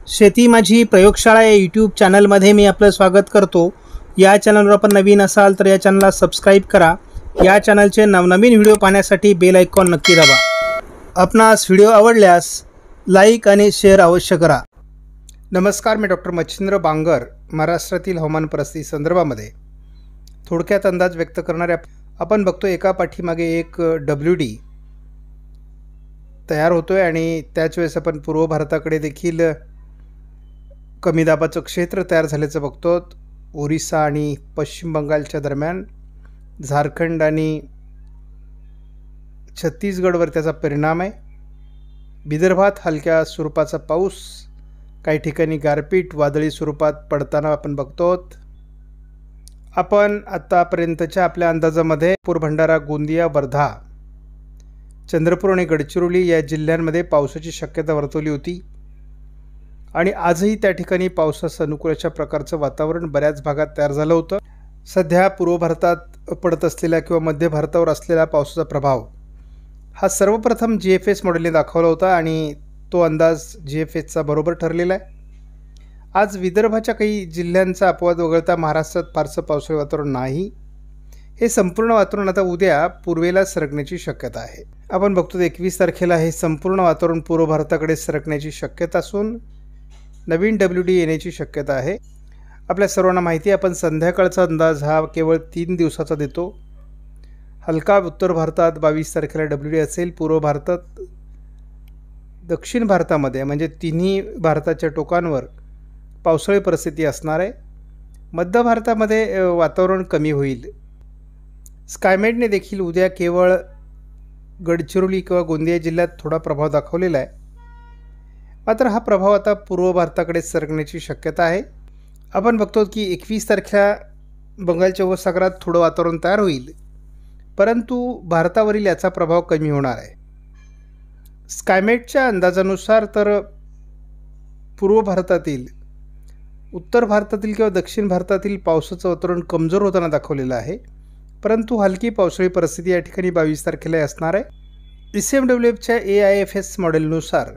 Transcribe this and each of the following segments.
शेती माझी प्रयोगशाळा या यूट्यूब चॅनलमध्ये मी आपलं स्वागत करतो। या चॅनलवर आपण नवीन असाल तर या चॅनलला सबस्क्राईब करा। या चॅनलचे नवनवीन व्हिडिओ पाहण्यासाठी बेल आयकॉन नक्की दाबा। आपणास व्हिडिओ आवडल्यास लाईक आणि शेअर अवश्य करा। नमस्कार, मी डॉक्टर मच्छिंद्र बांगर महाराष्ट्रातील हवामान परिस्थिती संदर्भामध्ये थोडक्यात अंदाज व्यक्त करणारे आपण बघतो एका पाठीमागे एक WD तयार होतोय आणि त्याच वेळेस आपण पूर्व भारताकडे देखील कमी दाबाचं क्षेत्र तयार झाल्याचं बघतो। ओरिसा आणि पश्चिम बंगालच्या दरम्यान झारखंड आणि छत्तीसगडवर त्याचा परिणाम आहे। विदर्भात हलक्या स्वरूपाचा पाऊस, काही ठिकाणी गारपीट वादळी स्वरूपात पडताना आपण बघतो। आपण आतापर्यंतच्या आपल्या अंदाजामध्ये पूर, भंडारा, गोंदिया, वर्धा, चंद्रपूर आणि गडचिरोली या जिल्ह्यांमध्ये पावसाची शक्यता वर्तवली होती आणि आजही त्या ठिकाणी पावसास अनुकूल अशा प्रकारचं वातावरण बऱ्याच भागात तयार झालं होतं। सध्या पूर्व भारतात पडत असलेला किंवा मध्य भारतावर असलेला पावसाचा प्रभाव हा सर्वप्रथम GFS मॉडेलने दाखवला होता आणि तो अंदाज GFSचा बरोबर ठरलेला आहे। आज विदर्भाच्या काही जिल्ह्यांचा अपवाद वगळता महाराष्ट्रात फारसं पावसाळी वातावरण नाही। हे संपूर्ण वातावरण आता उद्या पूर्वेला सरकण्याची शक्यता आहे। आपण बघतो 21 तारखेला हे संपूर्ण वातावरण पूर्व भारताकडे सरकण्याची शक्यता असून नवीन WD येण्याची शक्यता आहे। आपल्या सर्वांना माहिती आहे, आपण संध्याकाळचा अंदाज हा केवळ 3 दिवसाचा देतो। हलका उत्तर भारतात 22 तारखेला WD असेल, पूर्व भारतात, दक्षिण भारतामध्ये म्हणजे तिन्ही भारताच्या टोकांवर पावसाळी परिस्थिती असणार आहे। मध्य भारतामध्ये वातावरण कमी होईल। स्कायमेटने देखील उद्या केवळ गडचिरोली किंवा गोंदिया जिल्ह्यात थोडा प्रभाव दाखवलेला आहे, मात्र हा प्रभाव आता पूर्व भारताकडे सरकण्याची शक्यता आहे। आपण बघतो की 21 तारखेला बंगालच्या उपसागरात थोडं वातावरण तयार होईल, परंतु भारतावरील याचा प्रभाव कमी होणार आहे। स्कायमेटच्या अंदाजानुसार तर पूर्व भारतातील, उत्तर भारतातील किंवा दक्षिण भारतातील पावसाचं वातावरण कमजोर होताना दाखवलेलं आहे, परंतु हलकी पावसाळी परिस्थिती या ठिकाणी 22 तारखेला असणार आहे। ECMWFच्या AIFS मॉडेलनुसार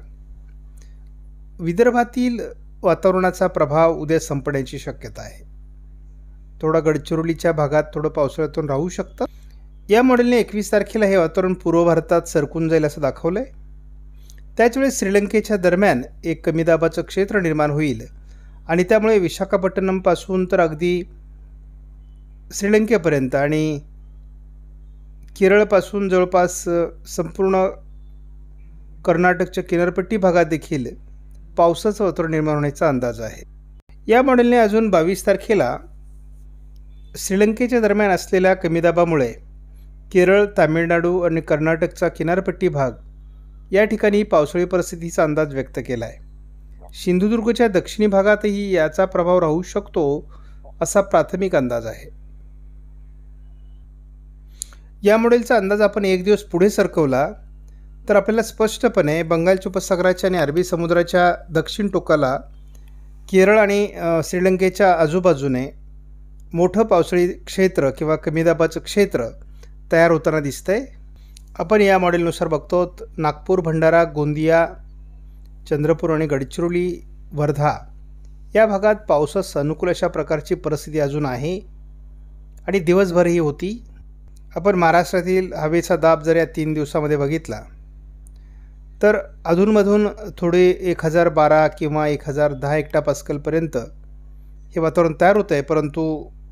विदर्भातील वातावरणाचा प्रभाव उद्या संपण्याची शक्यता आहे। थोडा गडचिरोलीच्या भागात थोडं पावसाळ्यातून राहू शकतं। या मॉडेलने 21 तारखेला हे वातावरण पूर्व भारतात सरकून जाईल असं दाखवलं आहे। त्याचवेळी श्रीलंकेच्या दरम्यान एक कमी दाबाचं क्षेत्र निर्माण होईल आणि त्यामुळे विशाखापट्टणमपासून तर अगदी श्रीलंकेपर्यंत आणि केरळपासून जवळपास संपूर्ण कर्नाटकच्या किनारपट्टी भागात देखील पावसाचं वातावरण निर्माण होण्याचा अंदाज आहे। या मॉडेलने अजून 22 तारखेला श्रीलंकेच्या दरम्यान असलेल्या कमी दाबामुळे केरळ, तामिळनाडू आणि कर्नाटकचा किनारपट्टी भाग या ठिकाणी पावसाळी परिस्थितीचा अंदाज व्यक्त केला आहे। सिंधुदुर्गच्या दक्षिणी भागातही याचा प्रभाव राहू शकतो असा प्राथमिक अंदाज आहे। या मॉडेलचा अंदाज आपण एक दिवस पुढे सरकवला तर आपल्याला स्पष्टपणे बंगालच्या उपसागराच्या आणि अरबी समुद्राच्या दक्षिण टोकाला केरळ आणि श्रीलंकेच्या आजूबाजूने मोठं पावसाळी क्षेत्र किंवा कमी दाबाचं क्षेत्र तयार होताना दिसतंय। आपण या मॉडेलनुसार बघतो नागपूर, भंडारा, गोंदिया, चंद्रपूर आणि गडचिरोली, वर्धा या भागात पावसास अनुकूल अशा प्रकारची परिस्थिती अजून आहे आणि दिवसभरही होती। आपण महाराष्ट्रातील हवेचा दाब जर या 3 दिवसामध्ये बघितला तर अधूनमधून थोडे 1012 किंवा 1010 हेक्टोपास्कलपर्यंत हे वातावरण तयार होतं आहे, परंतु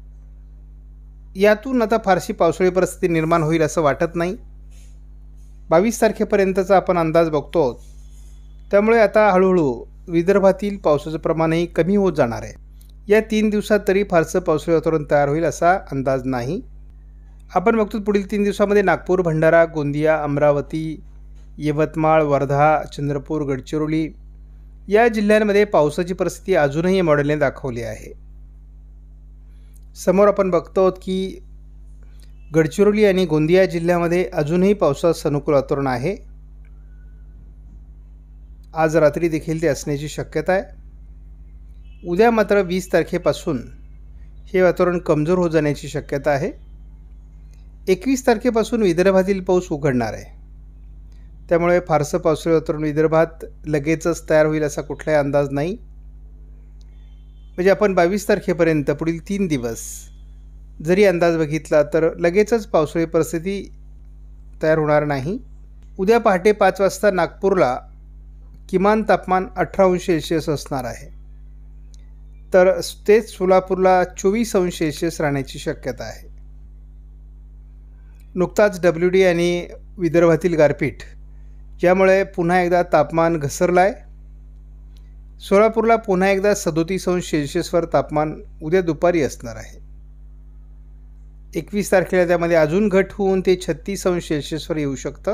यातून आता फारशी पावसाळी परिस्थिती निर्माण होईल असं वाटत नाही। 22 तारखेपर्यंतचा आपण अंदाज बघतो, त्यामुळे आता हळूहळू विदर्भातील पावसाचं प्रमाणही कमी होत जाणार आहे। या 3 दिवसात तरी फारसं पावसाळी वातावरण तयार होईल असा अंदाज नाही। आपण बघतो पुढील 3 दिवसामध्ये नागपूर, भंडारा, गोंदिया, अमरावती, यवतमाळ, वर्धा, चंद्रपूर, गडचिरोली या जिल्ह्यांमध्ये पावसाची परिस्थिती अजूनही मॉडेलने दाखवली आहे। समोर आपण बघतो की गडचिरोली आणि गोंदिया जिल्ह्यामध्ये अजूनही पावसाचं अनुकूल वातावरण आहे। आज रात्री देखील ते असण्याची शक्यता आहे। उद्या मात्र 20 तारखेपासून हे वातावरण कमजोर होत जाण्याची शक्यता आहे। 21 तारखेपासून विदर्भातील पाऊस उघडणार आहे, त्यामुळे फारसं पावसाळी वातावरण विदर्भात लगेचच तयार होईल असा कुठलाही अंदाज नाही। म्हणजे आपण 22 तारखेपर्यंत पुढील 3 दिवस जरी अंदाज बघितला तर लगेचच पावसाळी परिस्थिती तयार होणार नाही. उद्या पहाटे 5 वाजता नागपूरला किमान तापमान 18° असणार आहे. तर तेच सोलापूरला 24° राहण्याची शक्यता आहे. नुकताच WD आणि विदर्भातील गारपीट यामुळे पुन्हा एकदा तापमान घसरलं आहे. सोलापूरला पुन्हा एकदा 37° वर तापमान उद्या दुपारी असणार आहे. 21 तारखेला त्यामध्ये अजून घट होऊन ते 36° वर येऊ शकतं.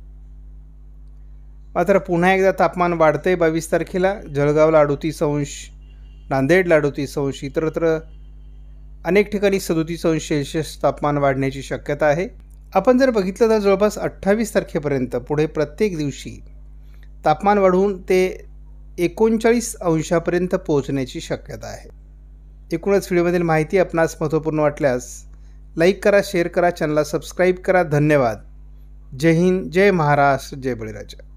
मात्र पुन्हा एकदा तापमान वाढतंय 22 तारखेला. जळगावला 38°, नांदेडला 38°, इतरत्र अनेक ठिकाणी 37° तापमान वाढण्याची शक्यता आहे. आपण जर बघितलं तर जवळपास 28 तारखेपर्यंत पुढे प्रत्येक दिवशी तापमान वाढून ते 39° पोहोचण्याची शक्यता आहे. एकूणच व्हिडिओमधील माहिती आपणास महत्त्वपूर्ण वाटल्यास लाईक करा, शेअर करा, चॅनलला सबस्क्राईब करा. धन्यवाद. जय हिंद, जय महाराष्ट्र, जय बळीराजा.